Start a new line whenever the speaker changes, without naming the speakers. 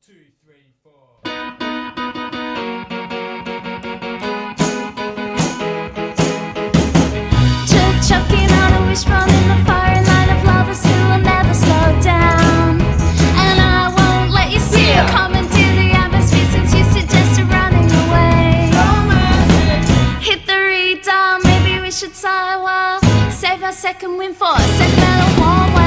2, 3, 4.
Chucking on a wishbone in the firing line of lovers who will never slow down. And I won't let you see it coming to the atmosphere since you suggested running away. Hit the redial, maybe we should sigh a while. Save our second wind for a sentimental warm way.